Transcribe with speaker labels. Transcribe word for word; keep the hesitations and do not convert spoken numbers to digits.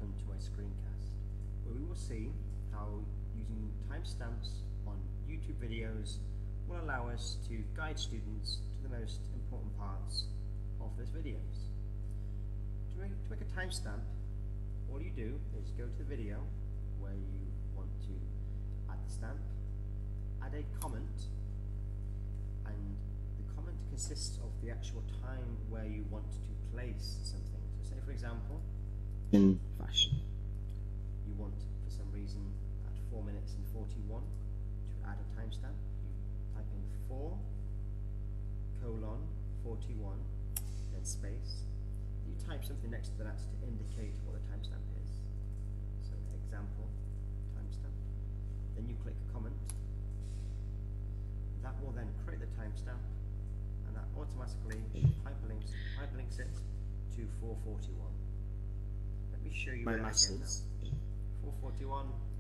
Speaker 1: welcome to my screencast, where we will see how using timestamps on YouTube videos will allow us to guide students to the most important parts of those videos. To make, to make a timestamp, all you do is go to the video where you want to add the stamp, add a comment, and the comment consists of the actual time where you want to place something. So say for example,
Speaker 2: in fashion.
Speaker 1: You want for some reason at four minutes and forty-one to add a timestamp. You type in four colon forty-one, then space. You type something next to that to indicate what the timestamp is. So example timestamp. Then you click comment. That will then create the timestamp, and that automatically hyperlinks hyperlinks it to four forty-one. Let me show you
Speaker 2: My
Speaker 1: that again
Speaker 2: masters.
Speaker 1: now. four forty-one